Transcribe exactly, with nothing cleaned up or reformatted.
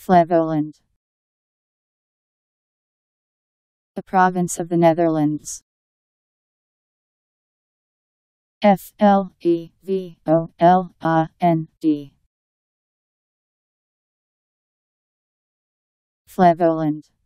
Flevoland. A province of the Netherlands. F L E V O L A N D. Flevoland.